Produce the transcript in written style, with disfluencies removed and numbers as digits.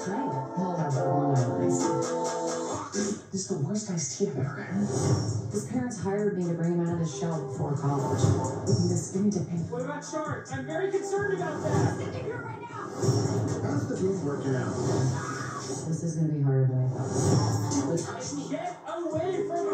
drink. Hold on, this is the worst iced tea I've ever had. His parents hired me to bring him out of the shell before college. Looking this skinny dipping. What about Shark? I'm very concerned about that. Sit here right now. How's the booth working out? This is going to be harder than I thought. Get away from